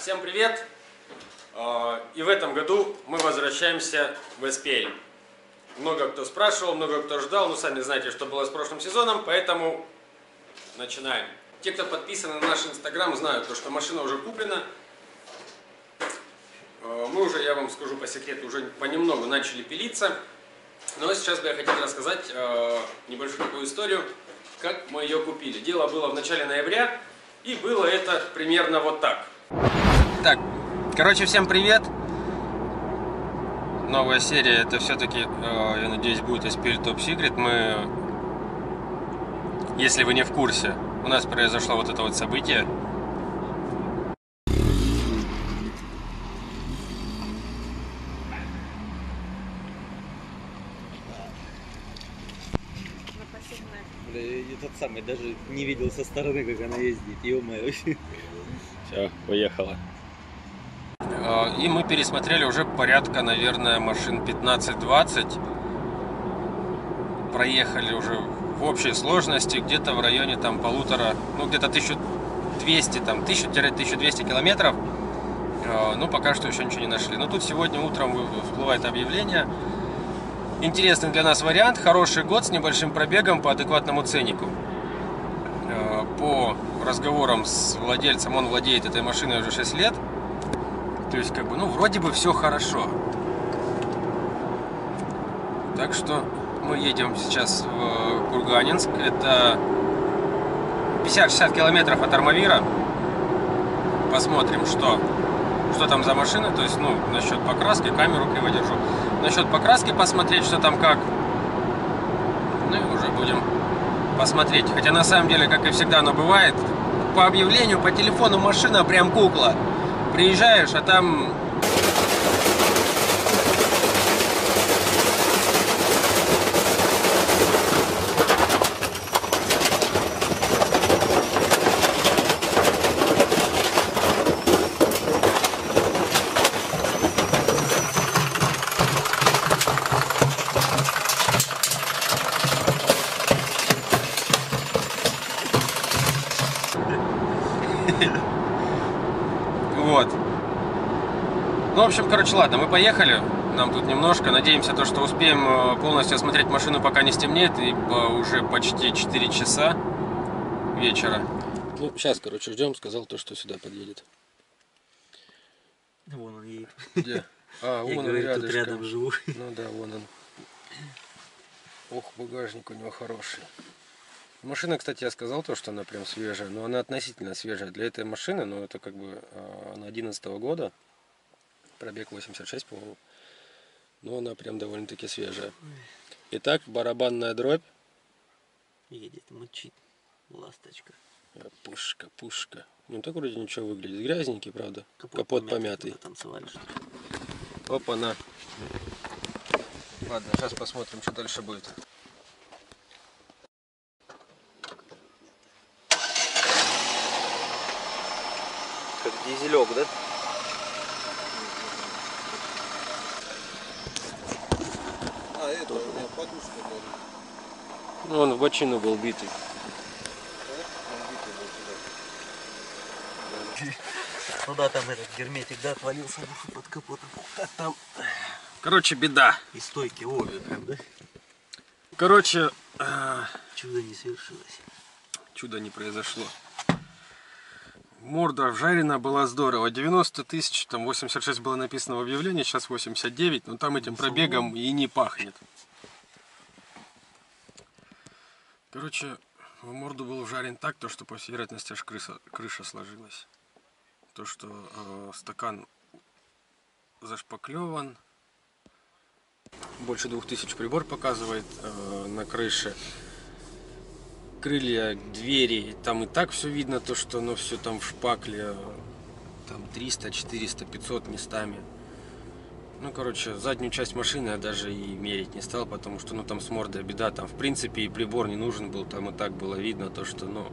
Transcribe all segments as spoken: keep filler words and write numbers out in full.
Всем привет! И в этом году мы возвращаемся в эс пи эль. Много кто спрашивал, много кто ждал, но сами знаете, что было с прошлым сезоном, поэтому начинаем. Те, кто подписаны на наш инстаграм, знают, что машина уже куплена. Мы уже, я вам скажу по секрету, уже понемногу начали пилиться. Но сейчас бы я хотел рассказать небольшую такую историю, как мы ее купили. Дело было в начале ноября, и было это примерно вот так. Так, короче, всем привет. Новая серия, это все-таки, я надеюсь, будет эс пи эль Top Secret. Мы, если вы не в курсе, у нас произошло вот это вот событие. Тот самый, даже не видел со стороны, как она ездит, ё-моё. Все, поехала. И мы пересмотрели уже порядка, наверное, машин пятнадцать-двадцать. Проехали уже в общей сложности где-то в районе там полутора, ну где-то тысяча двести, там тысяча-тысяча двести километров. Ну пока что еще ничего не нашли. Но тут сегодня утром всплывает объявление. Интересный для нас вариант, хороший год с небольшим пробегом по адекватному ценнику. По разговорам с владельцем, он владеет этой машиной уже шесть лет. То есть, как бы, ну, вроде бы все хорошо. Так что мы едем сейчас в Курганинск. Это пятьдесят-шестьдесят километров от Армавира. Посмотрим, что, что там за машина. То есть, ну, насчет покраски, камеру криво держу. Насчет покраски посмотреть, что там как. Ну и уже будем посмотреть. Хотя на самом деле, как и всегда оно бывает, по объявлению, по телефону машина прям кукла. Приезжаешь, а там... Вот. Ну, в общем, короче, ладно, мы поехали. Нам тут немножко. Надеемся, то, что успеем полностью осмотреть машину, пока не стемнеет. Ибо уже почти четыре часа вечера. Ну, сейчас, короче, ждем. Сказал то, что сюда подъедет. Вон он едет. Где? А, вон он рядышком. Тут рядом живу. Ну да, вон он. Ох, багажник у него хороший. Машина, кстати, я сказал то, что она прям свежая, но она относительно свежая для этой машины, но это как бы она одиннадцатого года, пробег восемьдесят шесть, по-моему, но она прям довольно-таки свежая. Итак, барабанная дробь. Едет, мочит, ласточка. Пушка, пушка. Ну так вроде ничего выглядит, грязненький, правда, капот, капот помятый. помятый. Опа-на. Ладно, сейчас посмотрим, что дальше будет. Как дизелек, да? А, это у меня подушка была. Ну, он в бочину был битый. Ну да, там этот герметик, да, отвалился под капотом. Так там, короче, беда. И стойки обе прям, да? Короче, чудо не свершилось. Чудо не произошло. Морда вжарена была здорово. девяносто тысяч, там восемьдесят шесть было написано в объявлении, сейчас восемьдесят девять, но там этим пробегом и не пахнет. Короче, в морду был вжарен так, то, что по всей вероятности аж крыша, крыша сложилась. То, что э, стакан зашпаклеван. Больше двух тысяч прибор показывает э, на крыше. Крылья, двери, там и так все видно, то что оно все там в шпакле, там триста, четыреста, пятьсот местами. Ну, короче, заднюю часть машины я даже и мерить не стал, потому что, ну, там с мордой беда, там, в принципе, и прибор не нужен был, там и так было видно то, что, ну,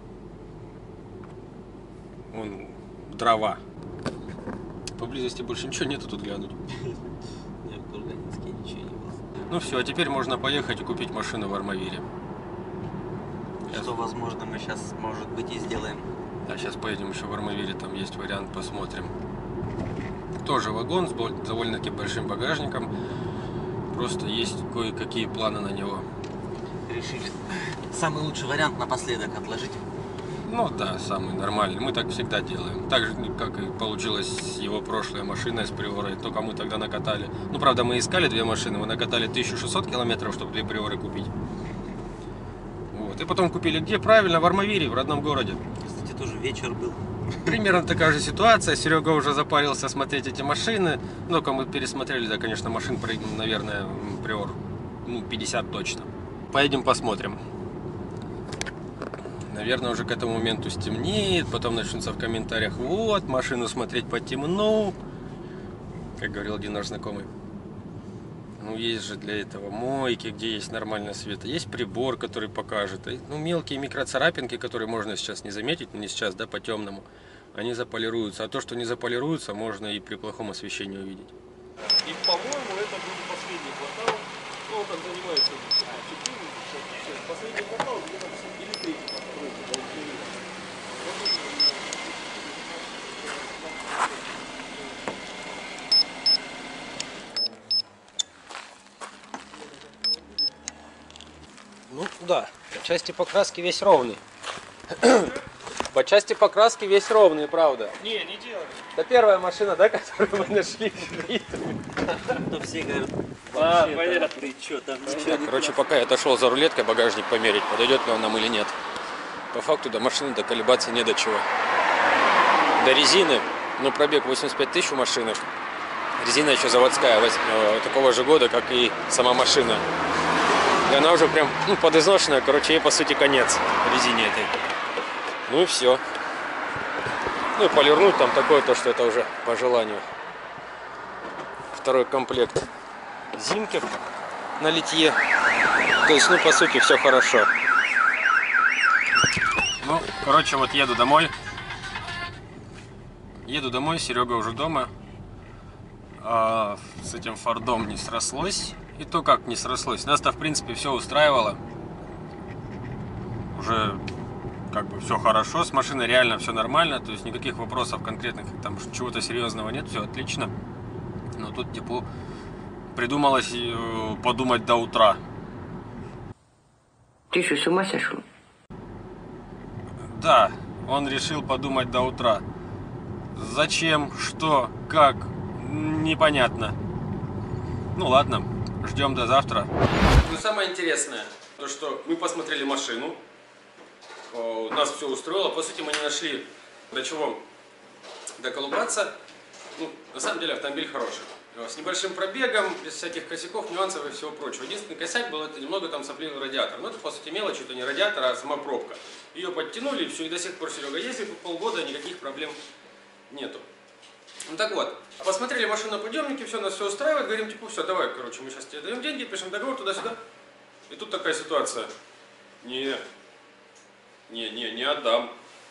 он дрова. Поблизости больше ничего нету тут глянуть. Нет, в Курганинске ничего не было. Ну все, а теперь можно поехать и купить машину в Армавире. Что, возможно, мы сейчас, может быть, и сделаем. А сейчас поедем еще в Армавире, там есть вариант, посмотрим. Тоже вагон с довольно-таки большим багажником. Просто есть кое-какие планы на него. Решили самый лучший вариант напоследок отложить. Ну да, самый нормальный. Мы так всегда делаем. Так же, как и получилось с его прошлой машиной, с Приорой. Только мы тогда накатали. Ну, правда, мы искали две машины. Мы накатали тысячу шестьсот километров, чтобы две Приоры купить. Вот. И потом купили где? Правильно, в Армавире, в родном городе. Кстати, тоже вечер был. Примерно такая же ситуация. Серега уже запарился смотреть эти машины. Ну-ка мы пересмотрели, да, конечно, машин, наверное, Приор, ну, пятьдесят точно. Поедем посмотрим. Наверное, уже к этому моменту стемнеет, потом начнутся в комментариях: вот, машину смотреть по темну, как говорил один наш знакомый. Ну, есть же для этого мойки, где есть нормальный свет, есть прибор, который покажет. Ну, мелкие микроцарапинки, которые можно сейчас не заметить, ну, не сейчас, да, по темному, они заполируются. А то, что не заполируется, можно и при плохом освещении увидеть. И, по-моему, это был последний квартал. Ну, он там занимается последний квартал, где-то или третий постройки. Ну да, по части покраски весь ровный. По части покраски весь ровный, правда. Не, не делай. Это первая машина, да, которую мы нашли. То все говорят, А, вообще, понятно. там, ты чё, там ничего Так, не короче, пока я отошел за рулеткой багажник померить, подойдет ли он нам или нет. По факту до машины доколебаться не до чего. До резины, ну, пробег восемьдесят пять тысяч у машины. Резина еще заводская, такого же года, как и сама машина. И она уже прям, ну, подизношенная, короче, ей по сути конец резине этой. Ну и все. Ну и полирнуть там такое, то что это уже по желанию. Второй комплект зимки на литье. То есть, ну, по сути, все хорошо. Ну, короче, вот еду домой. Еду домой, Серега уже дома. А с этим Фордом не срослось. И то как не срослось. Нас-то, в принципе, все устраивало. Уже как бы все хорошо. С машиной реально все нормально. То есть никаких вопросов конкретных, там чего-то серьезного нет. Все отлично. Но тут, типа, придумалось подумать до утра. Ты что, с ума сошел? Да, он решил подумать до утра. Зачем, что, как, непонятно. Ну ладно, ждем до завтра. Ну, самое интересное, то что мы посмотрели машину, нас все устроило. По сути, мы не нашли до чего доколупаться. Ну, на самом деле автомобиль хороший. С небольшим пробегом, без всяких косяков, нюансов и всего прочего. Единственный косяк был, это немного там сопливый радиатор. Но это, по сути, мелочь, это не радиатор, а сама пробка. Ее подтянули, и все, и до сих пор Серега ездит, по полгода никаких проблем нету. Ну так вот, посмотрели машину на подъемнике, все, нас все устраивает, говорим, типа, все, давай, короче, мы сейчас тебе даем деньги, пишем договор туда-сюда. И тут такая ситуация. Не, не, не, не отдам.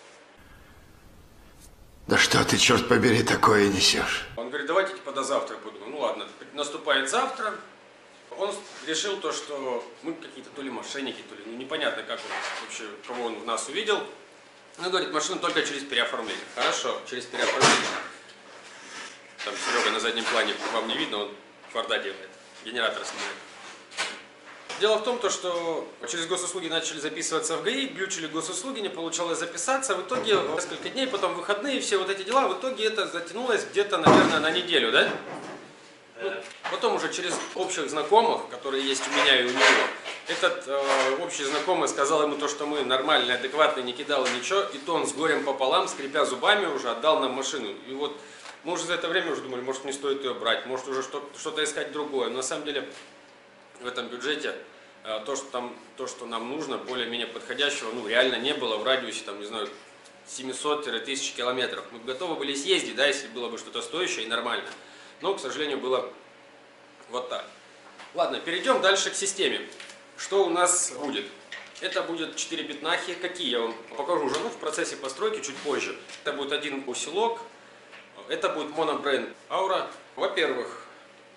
Да что ты, черт побери, такое несешь? Он говорит, давайте типа до завтра подумаем. Ну ладно, наступает завтра. Он решил то, что мы какие-то то ли мошенники, то ли, ну непонятно, как он вообще, кого он в нас увидел. Ну, говорит, машину только через переоформление. Хорошо, через переоформление. Там Серега на заднем плане, вам не видно, он Форда делает, генератор снимает. Дело в том, то, что через госуслуги начали записываться в ГАИ, глючили госуслуги, не получалось записаться. В итоге несколько дней, потом выходные, все вот эти дела, в итоге это затянулось где-то, наверное, на неделю, да? Ну, потом уже через общих знакомых, которые есть у меня и у него, этот э, общий знакомый сказал ему то, что мы нормальные, адекватные, не кидал ничего, и то он с горем пополам, скрипя зубами, уже отдал нам машину. И вот мы уже за это время уже думали, может не стоит ее брать, может уже что-то искать другое. Но на самом деле в этом бюджете э, то, что там, то, что нам нужно, более-менее подходящего, ну реально не было в радиусе, там, не знаю, семьсот — тысяча километров. Мы готовы были съездить, да, если было бы что-то стоящее и нормально. Но, к сожалению, было вот так. Ладно, перейдем дальше к системе. Что у нас будет? Это будет четыре пятнахи. Какие я вам покажу уже, ну, в процессе постройки чуть позже. Это будет один усилок. Это будет монобренд Аура. Во-первых,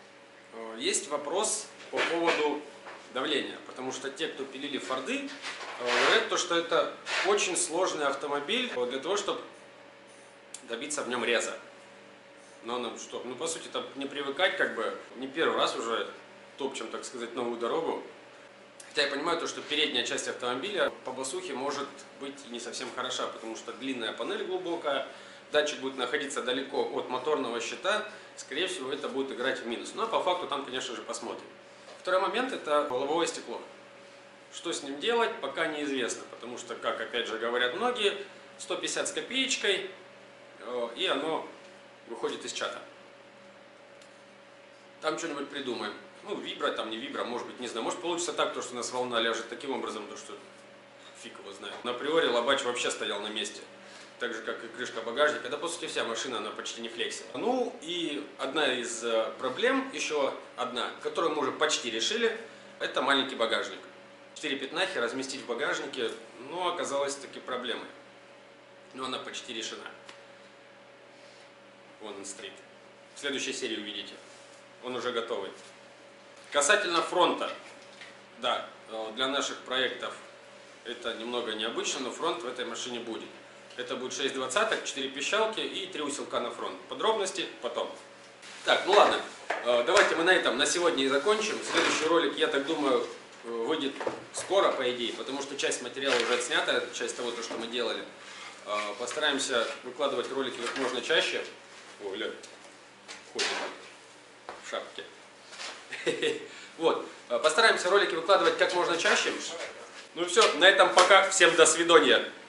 есть вопрос по поводу давления. Потому что те, кто пилили Форды, говорят то, что это очень сложный автомобиль для того, чтобы добиться в нем реза. Но нам что, ну по сути это не привыкать, как бы не первый раз уже топчем, так сказать, новую дорогу. Хотя я понимаю то, что передняя часть автомобиля по басухе может быть и не совсем хороша, потому что длинная панель глубокая, датчик будет находиться далеко от моторного щита, скорее всего это будет играть в минус. Но по факту там, конечно же, посмотрим. Второй момент — это лобовое стекло. Что с ним делать, пока неизвестно, потому что, как опять же говорят многие, сто пятьдесят с копеечкой, и оно выходит из чата. Там что-нибудь придумаем. Ну, вибра, там не вибра, может быть, не знаю. Может получится так, то, что у нас волна ляжет таким образом, то, что фиг его знает. На априори лобач вообще стоял на месте. Так же, как и крышка багажника. Да, по сути, вся машина, она почти не флексила. Ну, и одна из проблем, еще одна, которую мы уже почти решили, это маленький багажник. Четыре пятнахи разместить в багажнике, но оказалось таки проблемой. Но она почти решена. Вон он стоит. В следующей серии увидите. Он уже готовый. Касательно фронта. Да, для наших проектов это немного необычно, но фронт в этой машине будет. Это будет шесть двадцаток, четыре пищалки и три усилка на фронт. Подробности потом. Так, ну ладно. Давайте мы на этом на сегодня и закончим. Следующий ролик, я так думаю, выйдет скоро, по идее, потому что часть материала уже отснята, часть того, что мы делали. Постараемся выкладывать ролики как можно чаще. Ой, ля, ходит в шапке. Вот. Постараемся ролики выкладывать как можно чаще. Ну все, на этом пока. Всем до свидания.